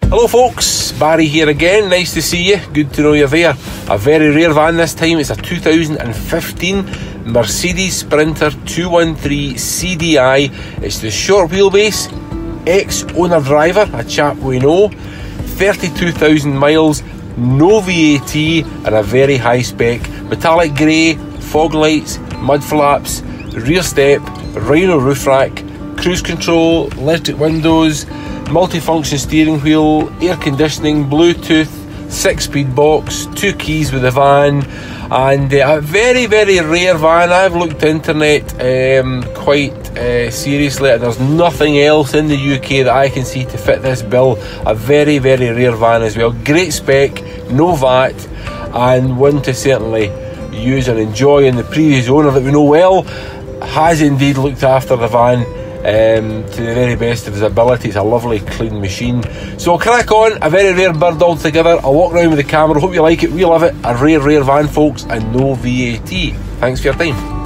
Hello folks, Barry here again, nice to see you, good to know you're there. A very rare van this time, it's a 2015 Mercedes Sprinter 213 CDI. It's the short wheelbase, ex-owner driver, a chap we know, 32,000 miles, no VAT and a very high spec, metallic grey, fog lights, mud flaps, rear step, Rhino roof rack, cruise control, electric windows, multifunction steering wheel, air conditioning, Bluetooth, 6-speed box, 2 keys with the van, and a very rare van. I've looked internet quite seriously and there's nothing else in the UK that I can see to fit this bill. A very rare van as well. Great spec, no VAT, and one to certainly use and enjoy. And the previous owner that we know well has indeed looked after the van to the very best of his ability. It's a lovely clean machine. So I'll crack on, a very rare bird altogether. I'll walk around with the camera, hope you like it, we love it. A rare van folks, and no VAT. Thanks for your time.